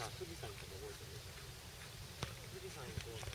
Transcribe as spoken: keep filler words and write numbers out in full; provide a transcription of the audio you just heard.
さ、富士山とか覚えてる？富士山行こうって